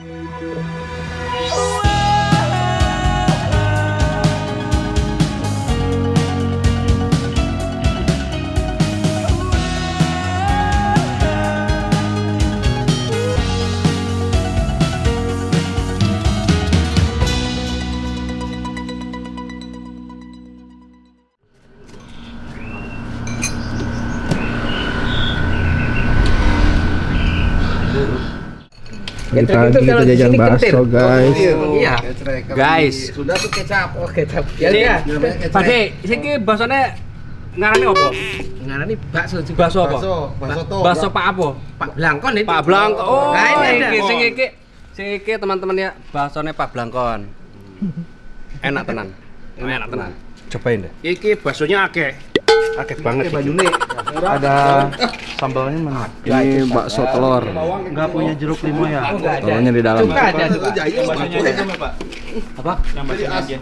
Pagi kita jajan bakso, guys. Iya. Guys, sudah tuh kecap. Oh, kecap. Ya. Pade, iki basone ngarani apa? Ngarani bakso. Bakso apa? Bakso Pak apa? Pak Blangkon itu. Pak Blangkon. Oh, nah, ini iki sing iki teman-teman ya, basone Pak Blangkon. Enak tenan. Enak tenan. Cobain deh. Iki baksonya akeh. Akeh banget Bajune. Ada sambalnya mana? Ini bakso telur. Enggak punya jeruk limau ya? Telurnya di dalam. Apa? Yang baksonya aja.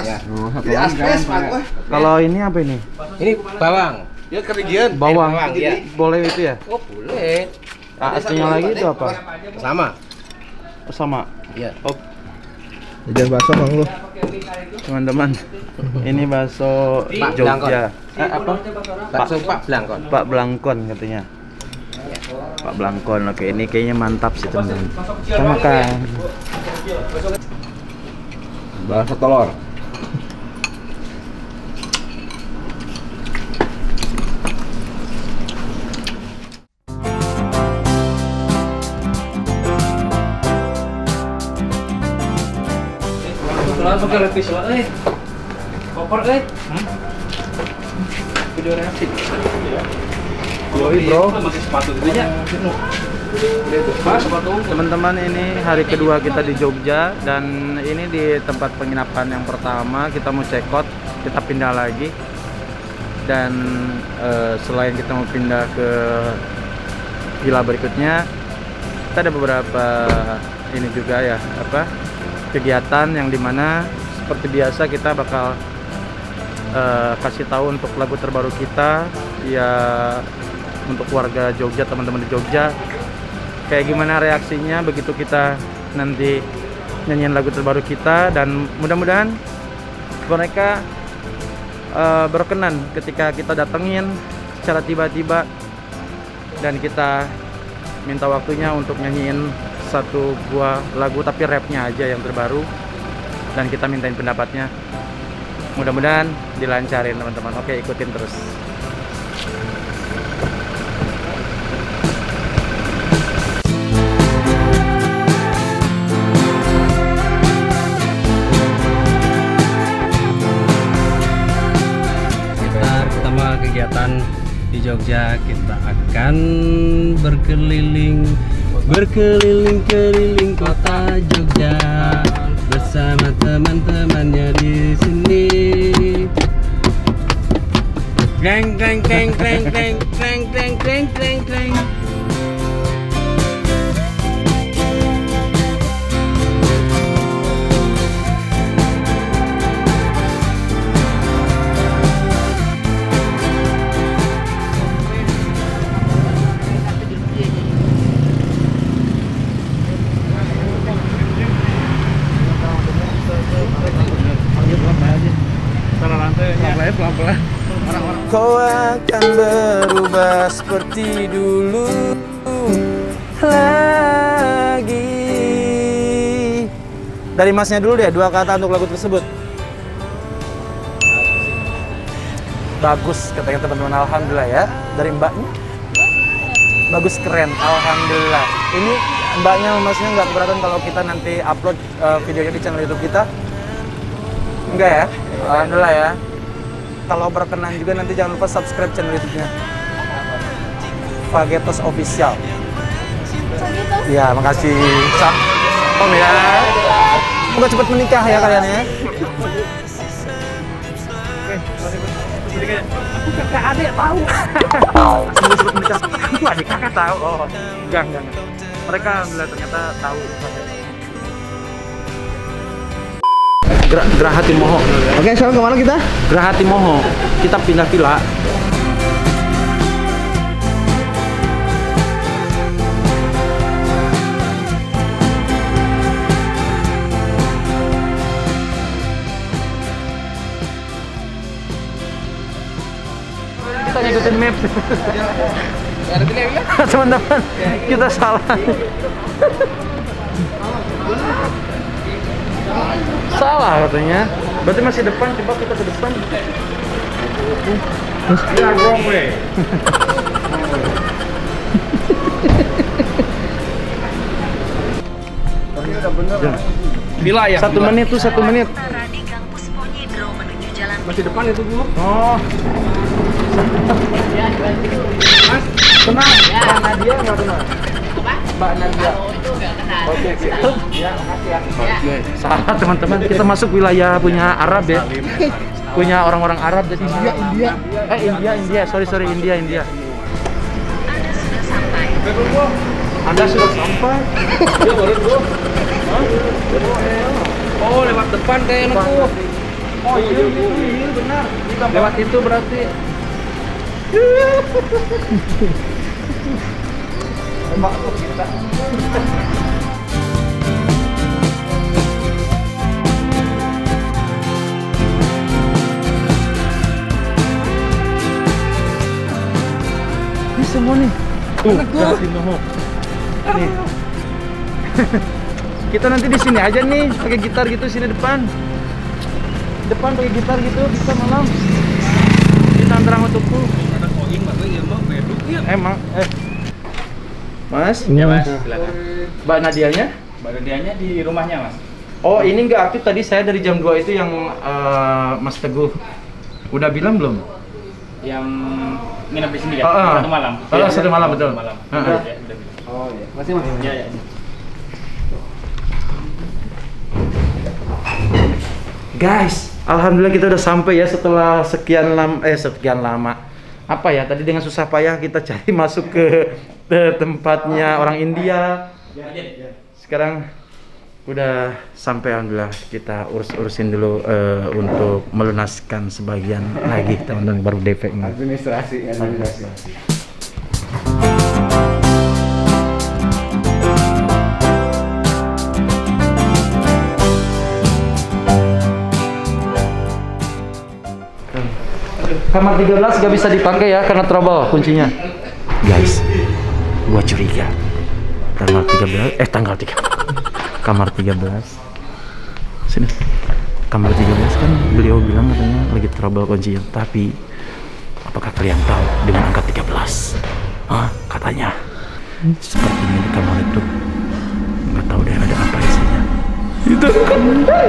Kalau ini apa ini? Ini bawang. Ya kerigian. Bawang. Ya. Boleh itu ya? Oh, boleh. Aslinya lagi itu apa? Sama. Sama. Iya. Oh. Jajan bakso bang lu. Teman-teman. Ini bakso Pak Jogja. Apa? Bakso Pak Blangkon. Pak Blangkon katanya. Pak Blangkon. Oke, ini kayaknya mantap sih teman-teman. Kita makan. Bakso telur. Pakai lebih soalnya. Kopor video reaksi. Bro. Masih sepatu gitu nya. Mas, sepatu. Teman-teman, ini hari kedua kita di Jogja dan ini di tempat penginapan yang pertama. Kita mau check out, kita pindah lagi. Dan selain kita mau pindah ke villa berikutnya, kita ada beberapa ini juga ya, kegiatan yang dimana seperti biasa kita bakal kasih tahu untuk lagu terbaru kita ya, untuk warga Jogja, teman-teman di Jogja, kayak gimana reaksinya begitu kita nanti nyanyiin lagu terbaru kita, dan mudah-mudahan mereka berkenan ketika kita datengin secara tiba-tiba dan kita minta waktunya untuk nyanyiin satu buah lagu tapi rapnya aja yang terbaru, dan kita mintain pendapatnya. Mudah-mudahan dilancarin teman-teman. Oke, ikutin terus. Pertama kegiatan di Jogja, kita akan berkeliling kota Jogja bersama teman-temannya di sini. Kleng kleng kleng kleng kleng kleng kleng kleng kleng kleng. Pelan-pelan. Kau akan berubah seperti dulu lagi. Dari masnya dulu deh, 2 kata untuk lagu tersebut. Bagus katanya teman-teman, alhamdulillah ya. Dari mbaknya, bagus, keren, alhamdulillah. Ini mbaknya masnya nggak keberatan kalau kita nanti upload videonya di channel YouTube kita? Enggak ya? Alhamdulillah ya. Kalau berkenan juga nanti jangan lupa subscribe channel YouTube-nya Fagetos Official. Ya, makasih Om ya. Semoga cepat menikah ya kalian ya. Aku kakak adik tahu. Semoga cepat menikah. Itu adik kakak tahu. Oh, enggak. Mereka alhamdulillah ternyata tahu. Geraha Timoho. Oke, sekarang kemana kita? Geraha Timoho. Kita pindah villa. ngikutin map. Teman-teman, kita salah. Salah katanya. Berarti masih depan, coba kita ke depan. Ya, wrong way. Wilayah. 1 menit tuh 1 menit. Masih depan itu Bu. Oh. Mas, kenal Mbak Nadia nggak kenal? Mbak Nadia. Oke, ya, makasih ya. Salah teman-teman, kita masuk wilayah punya Arab ya. Punya orang-orang Arab jadi India. Sorry, India. Anda sudah sampai. Ya, baru Oh, lewat depan kayaknya tuh. Oh iya, benar. Lewat itu berarti. Masuk kita. Ini semua nih. Tuh, nih. Kita nanti di sini aja nih, pakai gitar gitu sini depan. Depan pakai gitar gitu bisa malam. Kita antarang untukku. Emang Mas? Iya Mas. Silakan. Mbak Nadianya? Mbak Nadianya di rumahnya Mas. Oh, ini nggak aktif tadi saya dari jam 2 itu yang Mas Teguh. Udah bilang belum? Yang nginep di sini kan? Oh, Satu malam. Satu malam betul. Malam. Heeh. Ya, udah bilang. Oh iya. Masih. Iya, iya. Guys, alhamdulillah kita udah sampai ya setelah sekian lama. Apa ya? Tadi dengan susah payah kita cari masuk ke tempatnya orang India. Sekarang udah sampai, alhamdulillah. Kita urusin dulu untuk melunaskan sebagian lagi teman-teman, baru DP ini. Administrasi. Kamar 13 gak bisa dipakai ya karena trouble kuncinya. Guys, gua curiga. Tanggal 3. Kamar 13. Sini. Kamar 13 kan beliau bilang katanya lagi trouble kuncinya. Tapi apakah kalian tahu dengan angka 13? Katanya sepertinya di kamar itu nggak tahu deh ada apa isinya. Itu kan.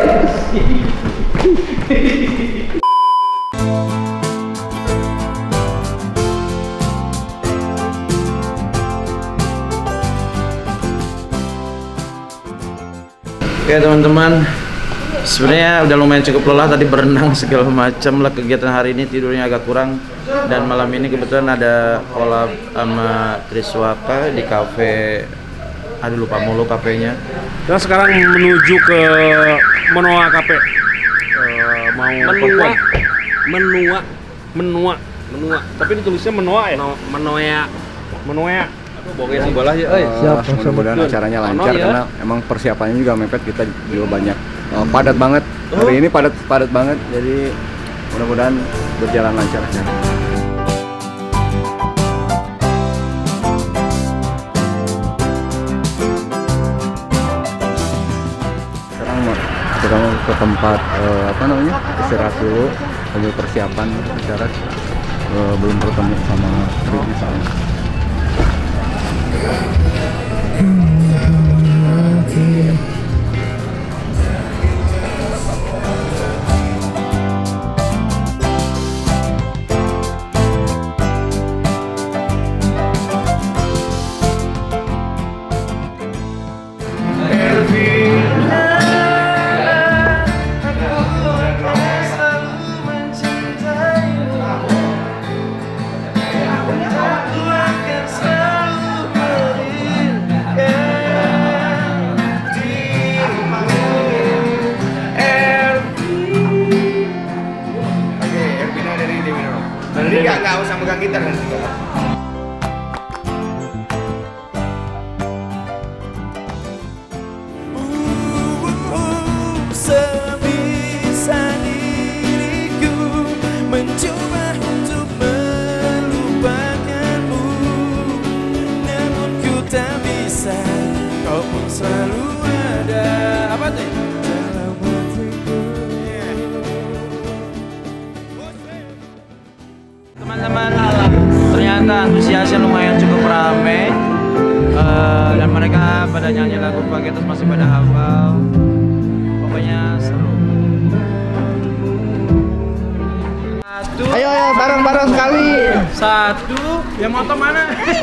Oke teman-teman, sebenarnya udah lumayan cukup lelah tadi berenang segala macam lah kegiatan hari ini, tidurnya agak kurang. Dan malam ini kebetulan ada collab sama Triswaka di cafe, aduh lupa mulu kafenya. Kita sekarang menuju ke Menoa Cafe. Mau Menua. Tapi ditulisnya Menoa ya? Menoa. Bokeh sih bola ya, mudah-mudahan acaranya lancar karena emang persiapannya juga mepet, kita juga banyak padat banget hari ini, padat banget, jadi mudah-mudahan berjalan lancar. Sekarang kita mau ke tempat istirahat dulu sambil persiapan acara, belum bertemu sama Riki soalnya. Nggak usah megang gitar nanti. Sebisa diriku mencoba untuk melupakan selalu ada apa tuh? Teman-teman, ternyata antusiasnya lumayan cukup ramai. Dan mereka pada nyanyi lagu pakai terus masih pada hafal. Pokoknya seru. Satu. Ayo bareng-bareng sekali. Satu. Yang motor mana?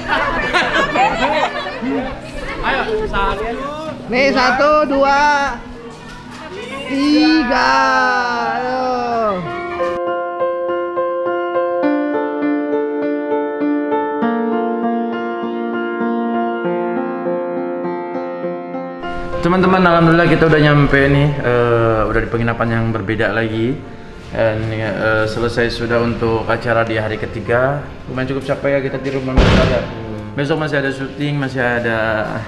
Ayo satu. Nih 1, 2, 3. Ayo. Teman-teman, alhamdulillah kita udah nyampe nih, udah di penginapan yang berbeda lagi. Dan selesai sudah untuk acara di hari ketiga. Lumayan cukup capek ya kita di rumah masih. Besok masih ada syuting, masih ada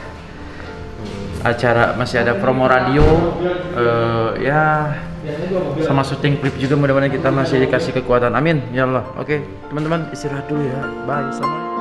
acara, masih ada promo radio, ya sama syuting klip juga. Mudah-mudahan kita masih dikasih kekuatan, amin ya Allah. Oke teman-teman, istirahat dulu ya, bye, assalamualaikum.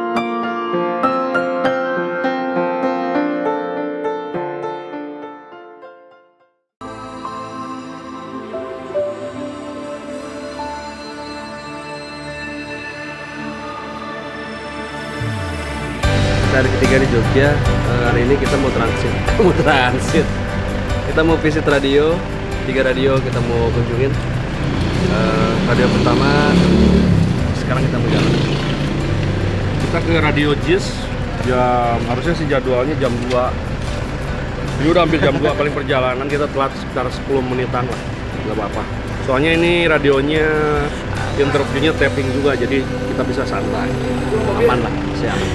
Hari ketiga di Jogja. Hari ini kita mau transit. Kita mau visit radio, 3 radio kita mau kunjungin. Radio pertama, sekarang kita mau jalan. Kita ke Radio JIS, harusnya sih jadwalnya jam 2. Ini udah hampir jam 2, paling perjalanan kita telat sekitar 10 menitan lah, nggak apa-apa. Soalnya ini radionya, interviewnya tapping juga, jadi kita bisa santai, aman lah, masih aman.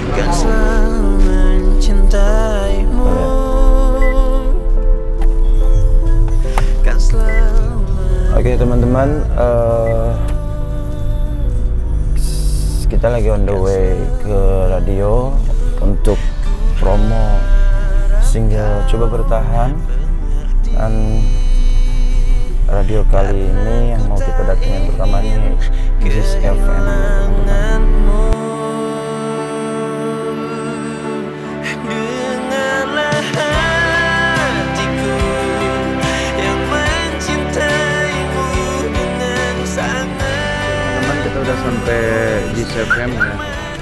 Oke teman-teman, kita lagi on the way ke radio untuk promo single Coba Bertahan. Dan radio kali ini yang mau kita datangin pertama ini JIS FM, teman-teman. Udah sampai di FM ya.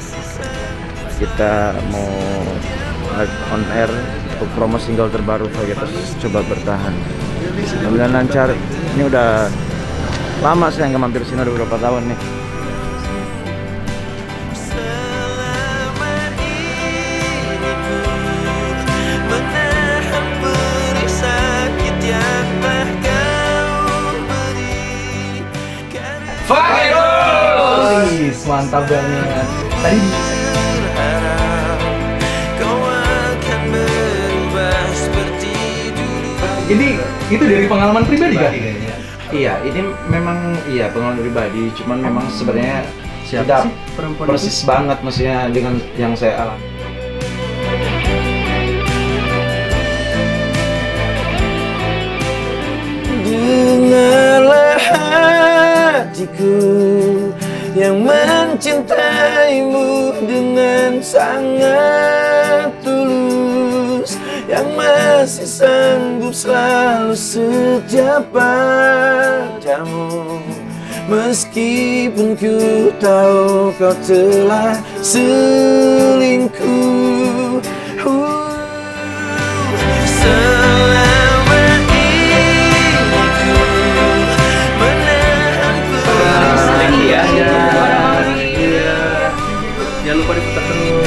Kita mau on air untuk promo single terbaru Vagetoz Coba Bertahan. Mudah-mudahan lancar. Ini udah lama saya nggak mampir sini, udah beberapa tahun nih. Mantap banget. Tadi Ini itu dari pengalaman pribadi kan? iya, ini memang iya pengalaman pribadi, cuman memang sebenarnya tidak persis banget maksudnya dengan yang saya alami. Dengarlah hatiku yang mencintaimu dengan sangat tulus, yang masih sanggup selalu setia padamu, meskipun ku tahu kau telah selingkuh. Jangan lupa diputar terus.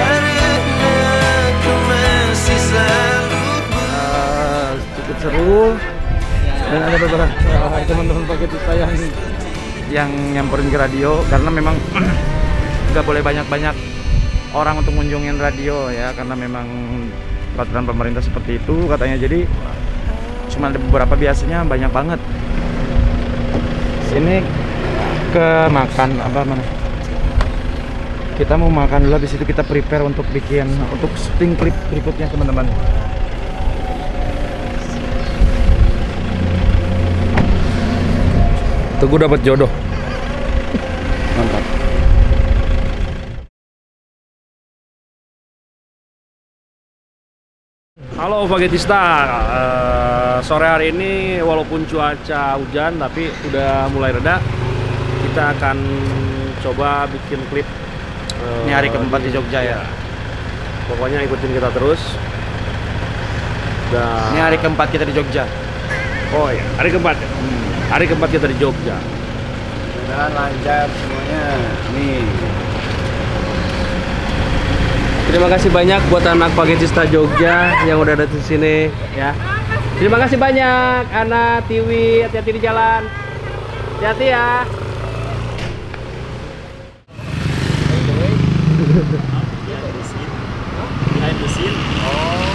Cukup seru. Dan ada beberapa teman-teman pakai kita yang nyamperin ke radio, karena memang nggak boleh banyak-banyak orang untuk ngunjungin radio ya, karena memang peraturan pemerintah seperti itu katanya. Jadi cuma ada beberapa, biasanya banyak banget. Sini ke makan apa mana? Kita mau makan dulu, habis itu kita prepare untuk bikin untuk syuting klip berikutnya, teman-teman. Teguh dapat jodoh. Mantap. Halo Pagetista, sore hari ini walaupun cuaca hujan tapi udah mulai reda. Kita akan coba bikin klip. Ini hari keempat di Jogja ya. Pokoknya ikutin kita terus. Dan Ini hari keempat kita di Jogja. oh ya, hari keempat ya. Hari keempat kita di Jogja. Mudah-mudahan lancar semuanya. Nih. Terima kasih banyak buat anak Pagetista Jogja yang udah ada di sini ya. Terima kasih banyak Ana, Tiwi, hati-hati di jalan. Hati-hati ya. Behind the scene. Oh.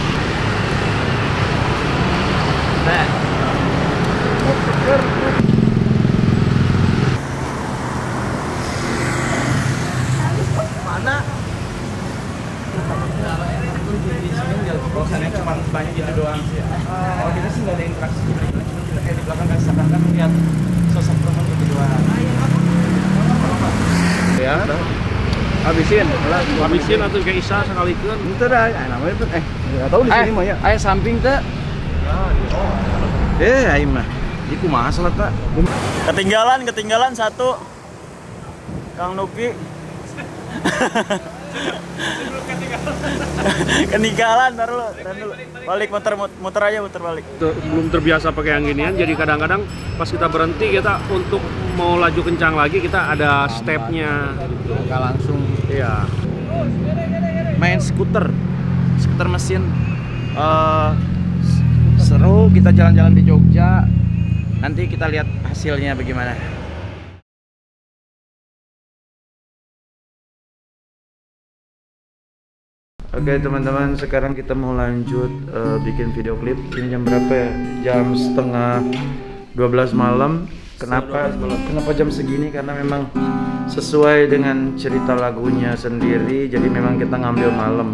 Nah. Mana? Bosannya cuma banyak gitu doang sih. Kalau kita sih nggak ada interaksi gitu. Cuma kayak di belakang kan seakan-akan lihat sosok perempuan gitu doang. Ya. Habisin. Habisin atau kayak Isa sekalikan. Itu dah, namanya itu enggak tahu di sini mah ya. Aya samping teh. Aing mah. Iku mah salah tak. Ketinggalan satu. Kang Nuki. Ketinggalan baru lo. Balik muter aja muter balik. Belum terbiasa pakai yang ginian, jadi kadang-kadang pas kita berhenti kita untuk mau laju kencang lagi kita ada stepnya gitu. Nggak langsung. Iya. Main skuter mesin. Seru kita jalan-jalan di Jogja. Nanti kita lihat hasilnya bagaimana. Oke teman-teman, sekarang kita mau lanjut bikin video klip. Ini jam berapa ya? Jam setengah 12 malam. Kenapa jam segini? Karena memang sesuai dengan cerita lagunya sendiri. Jadi memang kita ngambil malam.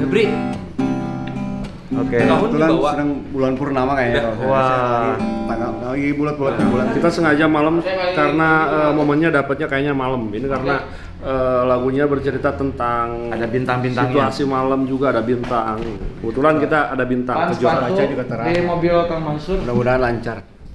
Oke. Kebetulan sedang bulan purnama kayaknya. Wah. Lagi bulat. Kita sengaja malam karena momennya dapatnya kayaknya malam. Ini karena lagunya bercerita tentang Ada bintang-bintangnya. situasi malam juga ada bintang. Kebetulan kita ada bintang. Sepatu di mobil Kang Mansur. Mudah-mudahan lancar.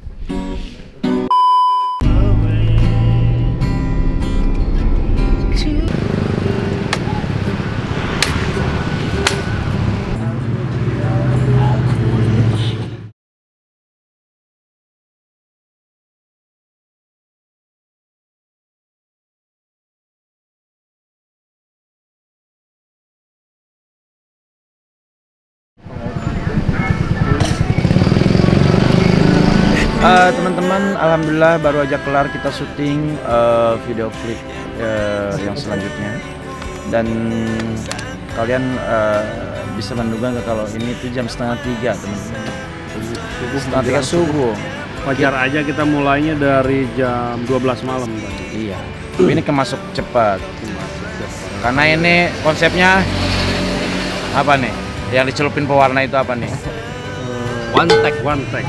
Teman-teman, alhamdulillah baru aja kelar kita syuting video klip yang selanjutnya. Dan kalian bisa menduga nggak kalau ini tuh jam 2:30 teman-teman. 2:30 subuh. Wajar aja kita mulainya dari jam 12 malam tadi. Iya. Ini kemasuk cepat. Karena ini konsepnya apa nih? Yang dicelupin pewarna itu apa nih? One take.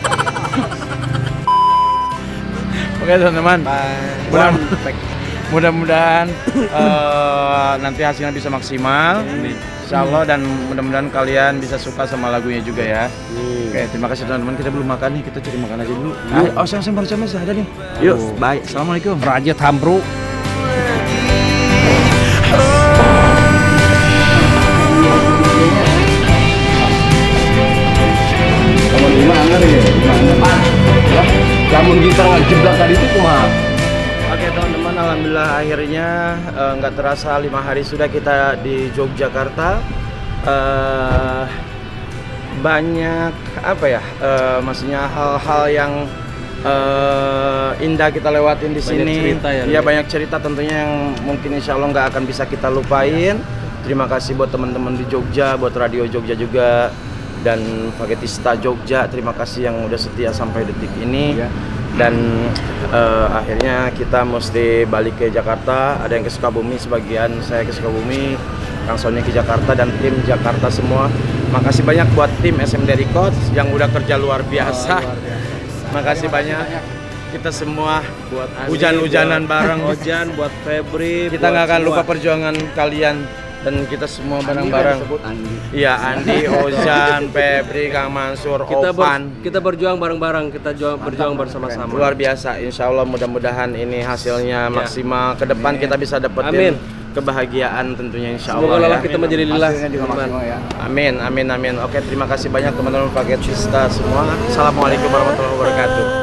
Oke teman-teman, mudah-mudahan nanti hasilnya bisa maksimal, insya Allah, dan mudah-mudahan kalian bisa suka sama lagunya juga ya. Oke, terima kasih teman-teman. Kita belum makan nih, kita cari makan aja dulu. Saya baru masih ada nih. Yuk, bye. Assalamualaikum. Raja Tambru. Kalau lima anggar ya, Kamu gitar ngejeblak tadi itu kumaha? Oke teman-teman, alhamdulillah akhirnya nggak terasa 5 hari sudah kita di Yogyakarta. Banyak apa ya, maksudnya hal-hal yang indah kita lewatin di sini. Cerita ya, ya banyak cerita tentunya yang mungkin insya Allah nggak akan bisa kita lupain. Terima kasih buat teman-teman di Jogja, buat Radio Jogja juga, dan Pagetista Jogja, terima kasih yang udah setia sampai detik ini. Dan akhirnya kita mesti balik ke Jakarta. Ada yang ke Sukabumi, sebagian saya ke Sukabumi, Kang Sony ke Jakarta, dan tim Jakarta semua. Makasih banyak buat tim SMD Records yang udah kerja luar biasa. Makasih banyak. Kita semua buat hujan-hujanan bareng. Ojan, buat Febri. Kita nggak akan lupa perjuangan kalian dan kita semua bareng-bareng. Iya, Andi, Ozan, Febri, Kang Mansur, Opan. Kita berjuang bareng-bareng, kita berjuang bersama-sama. Luar biasa, insya Allah mudah-mudahan ini hasilnya maksimal. Ke depan kita bisa dapetin kebahagiaan tentunya insya Allah. Semoga lelah ya. kita menjadi lillah. Amin, amin, amin. Oke, terima kasih banyak teman-teman paket Vista semua. Assalamualaikum warahmatullahi wabarakatuh.